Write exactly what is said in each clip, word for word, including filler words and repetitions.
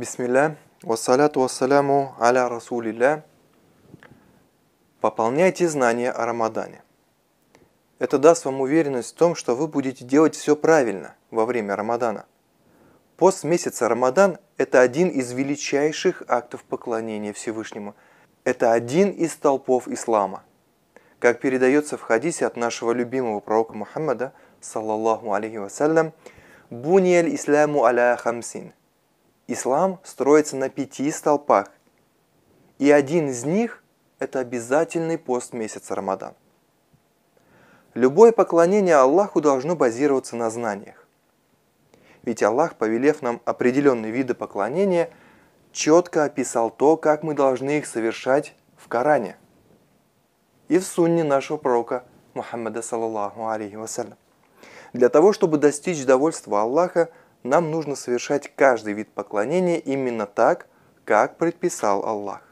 Бисмилля, вассаляту вассаляму аля расулилля. Пополняйте знания о Рамадане. Это даст вам уверенность в том, что вы будете делать все правильно во время Рамадана. Пост месяца Рамадан – это один из величайших актов поклонения Всевышнему. Это один из столпов ислама. Как передается в хадисе от нашего любимого пророка Мухаммада, саллаллаху алейхи вассалям, «Бунияль исляму аля хамсин». Ислам строится на пяти столпах, и один из них – это обязательный пост месяца Рамадан. Любое поклонение Аллаху должно базироваться на знаниях. Ведь Аллах, повелев нам определенные виды поклонения, четко описал то, как мы должны их совершать в Коране и в сунне нашего пророка Мухаммада, саллаллаху алейхи вассалям. Для того, чтобы достичь довольства Аллаха, нам нужно совершать каждый вид поклонения именно так, как предписал Аллах.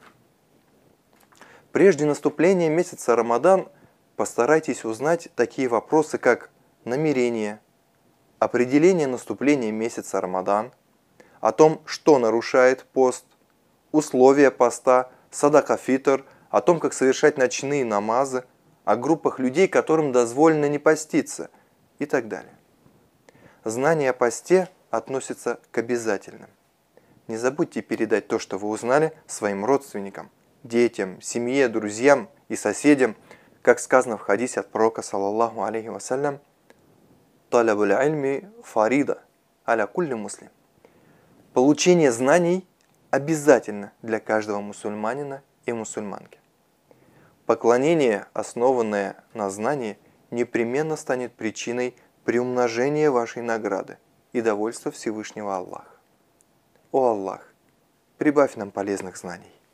Прежде наступления месяца Рамадан постарайтесь узнать такие вопросы, как намерение, определение наступления месяца Рамадан, о том, что нарушает пост, условия поста, садака фитр, о том, как совершать ночные намазы, о группах людей, которым дозволено не поститься и так далее. Знание о посте относится к обязательным. Не забудьте передать то, что вы узнали, своим родственникам, детям, семье, друзьям и соседям, как сказано в хадисе от пророка, саллаллаху алейхи вассалям, «Талябуль ильми фарида аля кулли муслим». Получение знаний обязательно для каждого мусульманина и мусульманки. Поклонение, основанное на знании, непременно станет причиной приумножения вашей награды и довольства Всевышнего Аллаха. О Аллах, прибавь нам полезных знаний.